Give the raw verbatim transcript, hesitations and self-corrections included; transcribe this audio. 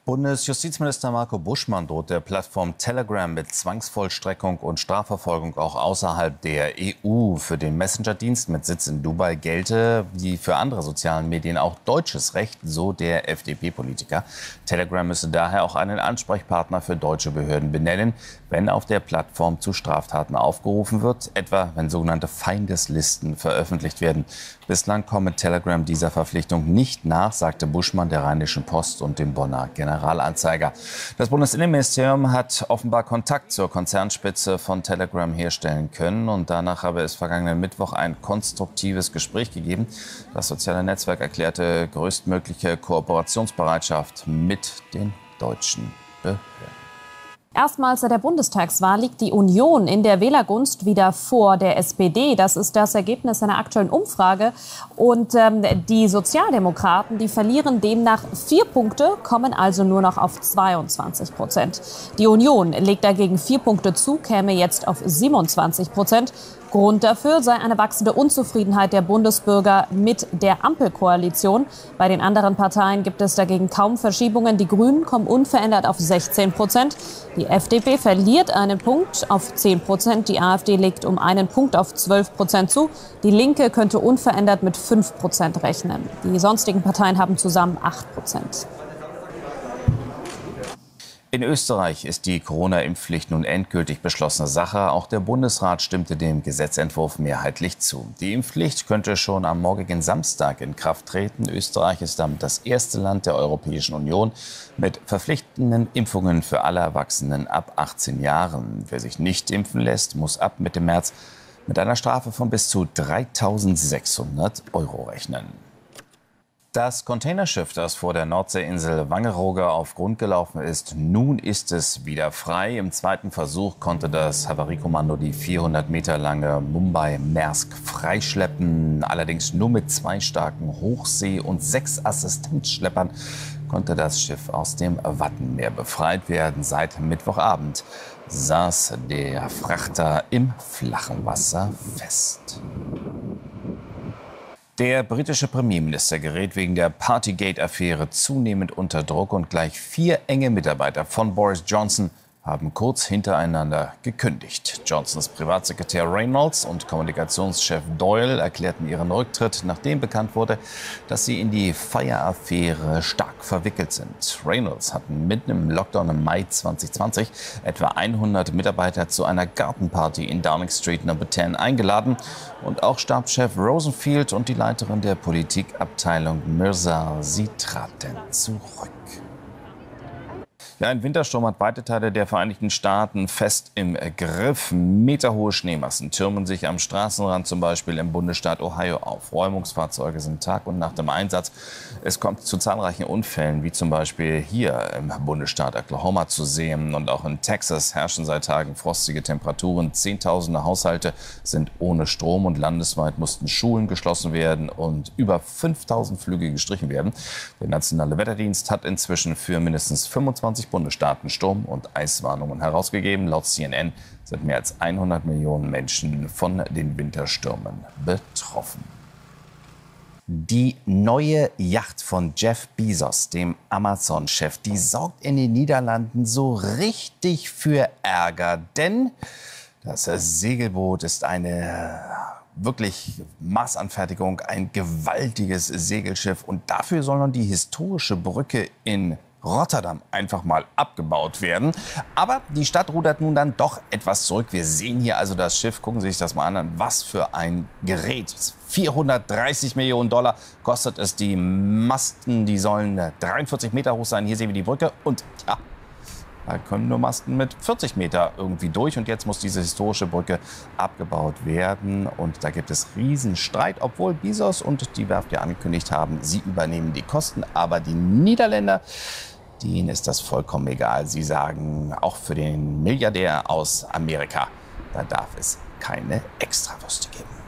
Bundesjustizminister Marco Buschmann droht der Plattform Telegram mit Zwangsvollstreckung und Strafverfolgung auch außerhalb der E U. Für den Messenger-Dienst mit Sitz in Dubai gelte, wie für andere sozialen Medien, auch deutsches Recht, so der F D P-Politiker. Telegram müsse daher auch einen Ansprechpartner für deutsche Behörden benennen, wenn auf der Plattform zu Straftaten aufgerufen wird, etwa wenn sogenannte Feindeslisten veröffentlicht werden. Bislang komme Telegram dieser Verpflichtung nicht nach, sagte Buschmann der Rheinischen Post und dem Bonner Generalanzeiger. Das Bundesinnenministerium hat offenbar Kontakt zur Konzernspitze von Telegram herstellen können und danach habe es vergangenen Mittwoch ein konstruktives Gespräch gegeben. Das soziale Netzwerk erklärte größtmögliche Kooperationsbereitschaft mit den deutschen Behörden. Erstmals seit der Bundestagswahl liegt die Union in der Wählergunst wieder vor der S P D. Das ist das Ergebnis einer aktuellen Umfrage. Und ähm, die Sozialdemokraten, die verlieren demnach vier Punkte, kommen also nur noch auf zweiundzwanzig Prozent. Die Union legt dagegen vier Punkte zu, käme jetzt auf siebenundzwanzig Prozent. Grund dafür sei eine wachsende Unzufriedenheit der Bundesbürger mit der Ampelkoalition. Bei den anderen Parteien gibt es dagegen kaum Verschiebungen. Die Grünen kommen unverändert auf sechzehn Prozent. Die F D P verliert einen Punkt auf zehn Prozent. Die AfD legt um einen Punkt auf zwölf Prozent zu. Die Linke könnte unverändert mit fünf Prozent rechnen. Die sonstigen Parteien haben zusammen acht Prozent. In Österreich ist die Corona-Impfpflicht nun endgültig beschlossene Sache. Auch der Bundesrat stimmte dem Gesetzentwurf mehrheitlich zu. Die Impfpflicht könnte schon am morgigen Samstag in Kraft treten. Österreich ist damit das erste Land der Europäischen Union mit verpflichtenden Impfungen für alle Erwachsenen ab achtzehn Jahren. Wer sich nicht impfen lässt, muss ab Mitte März mit einer Strafe von bis zu dreitausendsechshundert Euro rechnen. Das Containerschiff, das vor der Nordseeinsel Wangerooge auf Grund gelaufen ist, nun ist es wieder frei. Im zweiten Versuch konnte das Havariekommando die vierhundert Meter lange Mumbai-Maersk freischleppen. Allerdings nur mit zwei starken Hochsee- und sechs Assistenzschleppern konnte das Schiff aus dem Wattenmeer befreit werden. Seit Mittwochabend saß der Frachter im flachen Wasser fest. Der britische Premierminister gerät wegen der Partygate-Affäre zunehmend unter Druck und gleich vier enge Mitarbeiter von Boris Johnson haben kurz hintereinander gekündigt. Johnsons Privatsekretär Reynolds und Kommunikationschef Doyle erklärten ihren Rücktritt, nachdem bekannt wurde, dass sie in die Fire-Affäre stark verwickelt sind. Reynolds hatten mitten im Lockdown im Mai zwanzig zwanzig etwa hundert Mitarbeiter zu einer Gartenparty in Downing Street Nummer zehn eingeladen. Und auch Stabschef Rosenfield und die Leiterin der Politikabteilung Mirza, sie traten zurück. Ja, ein Wintersturm hat weite Teile der Vereinigten Staaten fest im Griff. Meterhohe Schneemassen türmen sich am Straßenrand, zum Beispiel im Bundesstaat Ohio auf. Räumungsfahrzeuge sind Tag und Nacht im Einsatz. Es kommt zu zahlreichen Unfällen, wie zum Beispiel hier im Bundesstaat Oklahoma zu sehen. Und auch in Texas herrschen seit Tagen frostige Temperaturen. Zehntausende Haushalte sind ohne Strom und landesweit mussten Schulen geschlossen werden und über fünftausend Flüge gestrichen werden. Der Nationale Wetterdienst hat inzwischen für mindestens fünfundzwanzig Bundesstaaten Sturm- und Eiswarnungen herausgegeben. Laut C N N sind mehr als hundert Millionen Menschen von den Winterstürmen betroffen. Die neue Yacht von Jeff Bezos, dem Amazon-Chef, die sorgt in den Niederlanden so richtig für Ärger. Denn das Segelboot ist eine wirklich Massanfertigung, ein gewaltiges Segelschiff. Und dafür soll nun die historische Brücke in Rotterdam einfach mal abgebaut werden. Aber die Stadt rudert nun dann doch etwas zurück. Wir sehen hier also das Schiff. Gucken Sie sich das mal an. Was für ein Gerät. vierhundertdreißig Millionen Dollar kostet es. Die Masten, die sollen dreiundvierzig Meter hoch sein. Hier sehen wir die Brücke. Und ja, da können nur Masten mit vierzig Meter irgendwie durch. Und jetzt muss diese historische Brücke abgebaut werden. Und da gibt es Riesenstreit, obwohl Bezos und die Werft ja angekündigt haben, sie übernehmen die Kosten. Aber die Niederländer, denen ist das vollkommen egal. Sie sagen, auch für den Milliardär aus Amerika, da darf es keine Extrawürste geben.